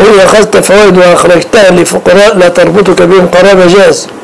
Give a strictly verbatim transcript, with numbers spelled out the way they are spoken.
وإن أخذت فوائد وأخرجتها لفقراء لا تربطك بهم قرابة جاز.